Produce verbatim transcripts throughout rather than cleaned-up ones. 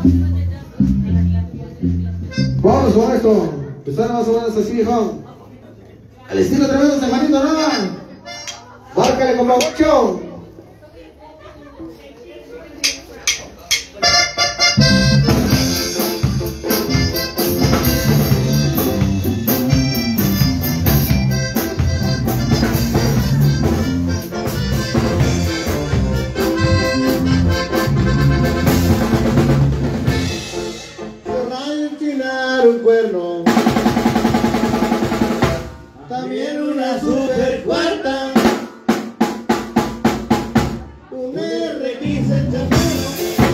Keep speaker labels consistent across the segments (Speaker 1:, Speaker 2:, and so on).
Speaker 1: Vamos con esto. Empezar más o menos así, viejo. Al estilo tremendo, Semanito Nada. Márcale como ocho.
Speaker 2: Un cuerno, también una super cuarta. Tú me requisas el chapero.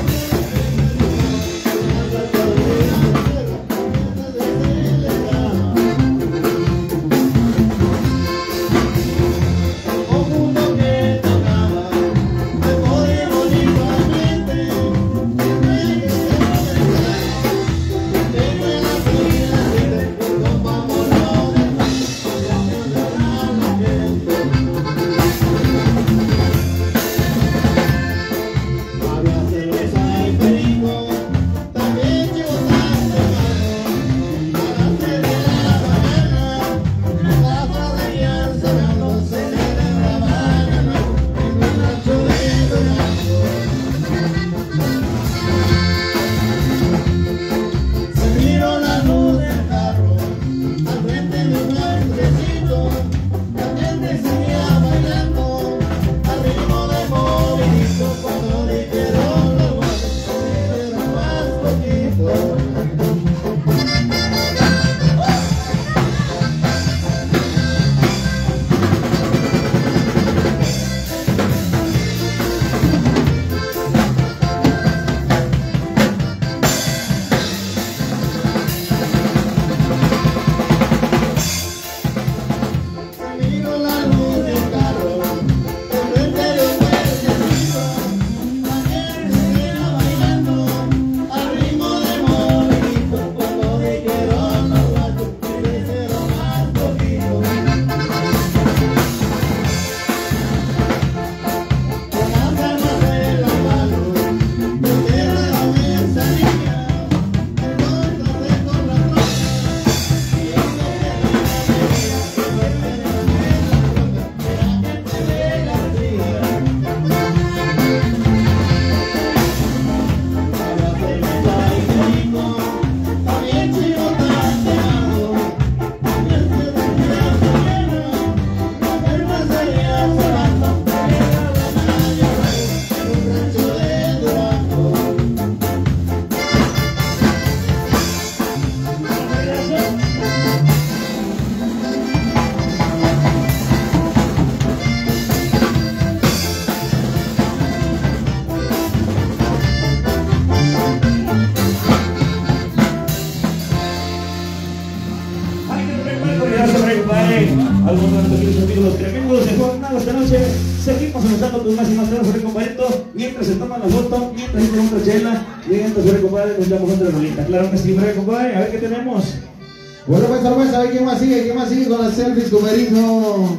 Speaker 3: Algunos de nuestros amigos tremendos de jornada esta noche. Seguimos anotando con más y más temas sobre compadrito. Mientras se toman la foto, mientras se toman otra chela, mientras sobre compadre nos echamos otra rolita. Claro que sí, Fred, compadre. A ver qué tenemos.
Speaker 1: Bueno, pues, pues, a ver quién más sigue, quién más sigue con las selfies, compadrito.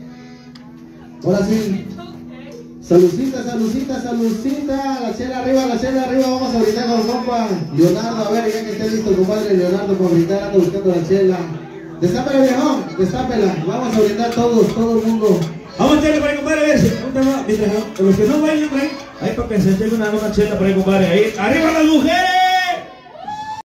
Speaker 1: Ahora sí. Saludcita, saludcita, saludcita. La chela arriba, la chela arriba. Vamos a brindar con compa Leonardo. A ver, ya que esté listo el compadre Leonardo para brindar, anda buscando la chela. Destápela, viejón, destápela. Vamos a brindar todos, todo el mundo.
Speaker 3: Vamos a echarle para ahí, compadre, a ver si mientras los que no bailan, ahí para que se echen una, una chela para ahí, compadre. Ahí, arriba las mujeres.